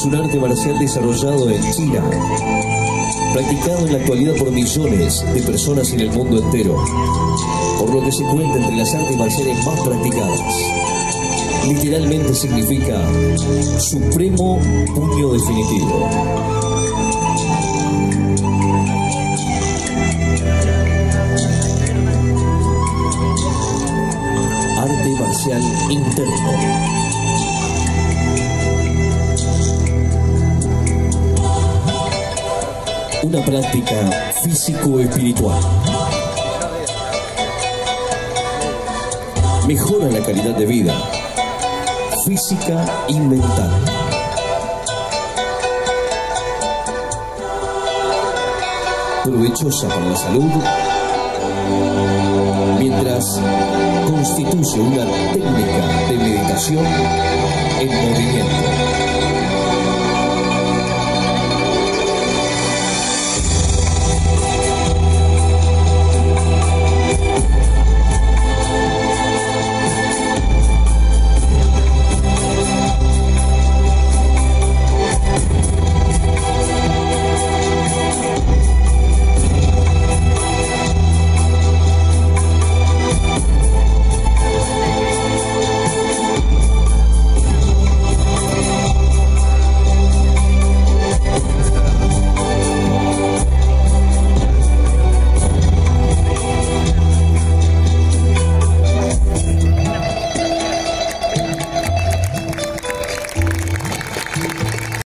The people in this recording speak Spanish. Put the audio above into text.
un arte marcial desarrollado en China, practicado en la actualidad por millones de personas en el mundo entero, por lo que se cuenta entre las artes marciales más practicadas. Literalmente significa supremo puño definitivo. Arte marcial interno. Una práctica físico-espiritual. Mejora la calidad de vida física y mental. Provechosa para la salud, mientras constituye una técnica de meditación en movimiento.